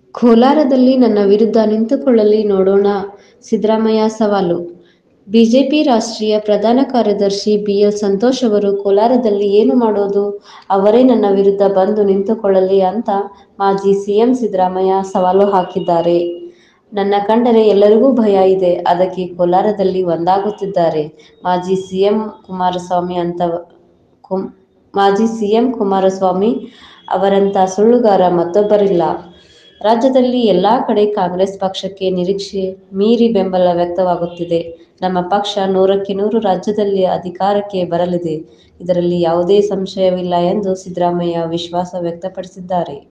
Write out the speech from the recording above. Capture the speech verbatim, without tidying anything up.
ಕೋಲಾರದಲ್ಲಿ ನನ್ನ ವಿರುದ್ಧ ನಿಂತುಕೊಳ್ಳಲಿ ನೋಡೋಣ ಸಿದ್ದರಾಮಯ್ಯ ಸವಾಲು. ಬಿಜೆಪಿ ರಾಷ್ಟ್ರೀಯ ಪ್ರಧಾನ ಕಾರ್ಯದರ್ಶಿ ಬಿ ಎಲ್ ಸಂತೋಷ್ ಅವರು ಕೋಲಾರದಲ್ಲಿ ಏನು ಮಾಡೋದು, ಅವರೇ ನನ್ನ ವಿರುದ್ಧ ಬಂದು ನಿಂತುಕೊಳ್ಳಲಿ ಅಂತ ಮಾಜಿ ಸಿಎಂ ಸಿದ್ದರಾಮಯ್ಯ ಸವಾಲು ಹಾಕಿದ್ದಾರೆ. ನನ್ನ ಕಂಡರೆ ಎಲ್ಲರಿಗೂ ಭಯ ಇದೆ, ಅದಕ್ಕೆ ಕೋಲಾರದಲ್ಲಿ ಒಂದಾಗುತ್ತಿದ್ದಾರೆ. ಮಾಜಿ ಸಿಎಂ ಕುಮಾರಸ್ವಾಮಿ ಅಂತ ಮಾಜಿ ಸಿಎಂ ಕುಮಾರಸ್ವಾಮಿ ಅವರಂಥ ಸುಳ್ಳುಗಾರ ಮತ್ತೊಬ್ಬರಿಲ್ಲ. ರಾಜ್ಯದಲ್ಲಿ ಎಲ್ಲಾ ಕಡೆ ಕಾಂಗ್ರೆಸ್ ಪಕ್ಷಕ್ಕೆ ನಿರೀಕ್ಷೆ ಮೀರಿ ಬೆಂಬಲ ವ್ಯಕ್ತವಾಗುತ್ತಿದೆ. ನಮ್ಮ ಪಕ್ಷ ನೂರಕ್ಕೆ ನೂರು ರಾಜ್ಯದಲ್ಲಿ ಅಧಿಕಾರಕ್ಕೆ ಬರಲಿದೆ, ಇದರಲ್ಲಿ ಯಾವುದೇ ಸಂಶಯವಿಲ್ಲ ಎಂದು ಸಿದ್ದರಾಮಯ್ಯ ವಿಶ್ವಾಸ ವ್ಯಕ್ತಪಡಿಸಿದ್ದಾರೆ.